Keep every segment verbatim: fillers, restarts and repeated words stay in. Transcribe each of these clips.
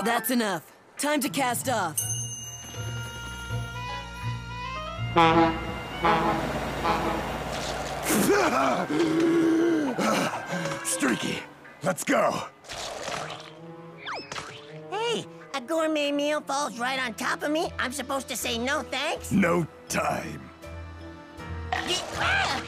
That's enough. Time to cast off. Streaky, let's go. Hey, a gourmet meal falls right on top of me. I'm supposed to say no thanks? No time. Ah!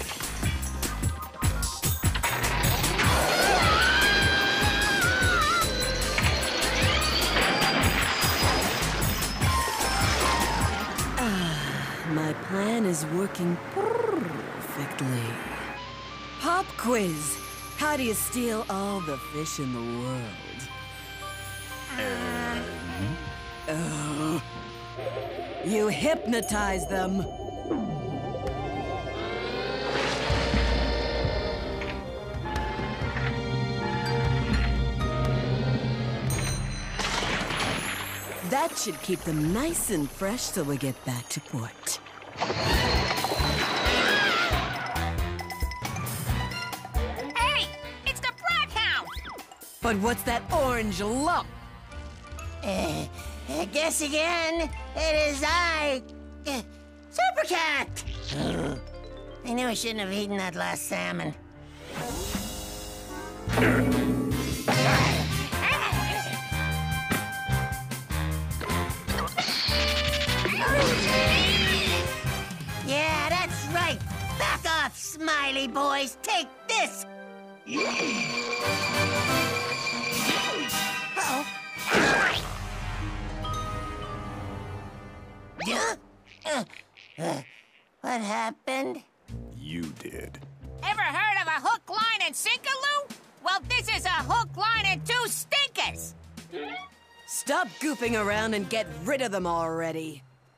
My plan is working perfectly. Pop quiz. How do you steal all the fish in the world? Oh. You hypnotize them. That should keep them nice and fresh till we get back to port. Hey! It's the Bloodhound! But what's that orange lump? Uh, uh, guess again. It is I, uh, Super Cat. Uh, I knew I shouldn't have eaten that last salmon. Yeah, that's right. Back off, smiley boys. Take this. Uh-oh. Yeah? Uh, uh, what happened? You did. Ever heard of a hook, line, and sinker, Lou? Well, this is a hook, line, and two stinkers. Stop goofing around and get rid of them already.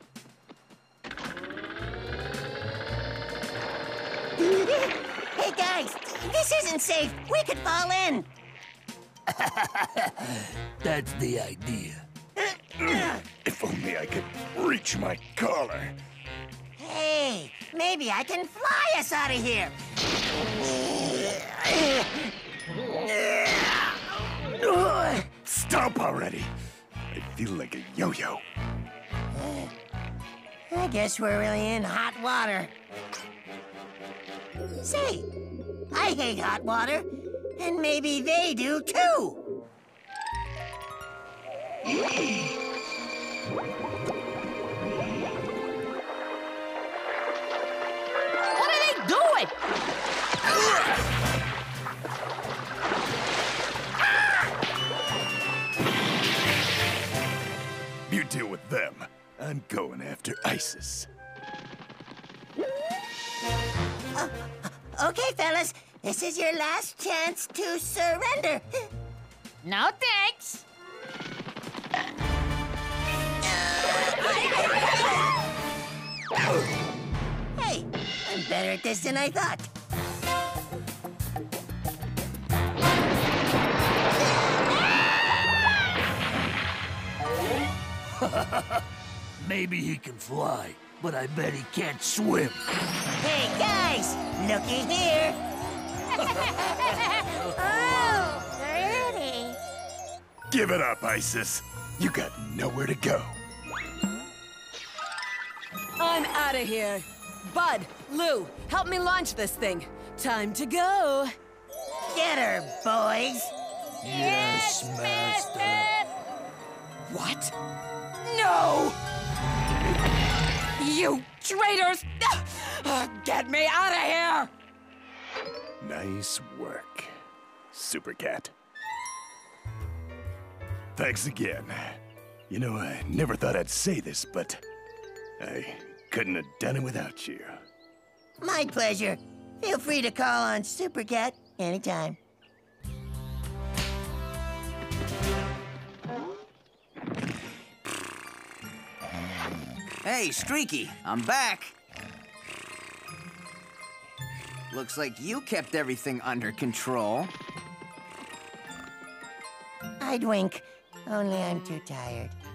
Hey, guys, this isn't safe. We could fall in. That's the idea. If only I could reach my collar. Hey, maybe I can fly us out of here. Stop already. I feel like a yo-yo. I guess we're really in hot water. Say, I hate hot water, and maybe they do too. What are they doing? You deal with them. I'm going after ISIS. Uh, okay, fellas, this is your last chance to surrender. No thanks. Hey, I'm better at this than I thought. Maybe he can fly, but I bet he can't swim. Hey, guys, looky here. Oh, pretty. Give it up, ISIS. You got nowhere to go. I'm out of here. Bud, Lou, help me launch this thing. Time to go. Get her, boys. Yes, Master. What? No! You traitors! Uh, Get me out of here! Nice work, Super Cat. Thanks again. You know, I never thought I'd say this, but I couldn't have done it without you. My pleasure. Feel free to call on Super Cat anytime. Hey, Streaky, I'm back. Looks like you kept everything under control. I'd wink, only I'm too tired.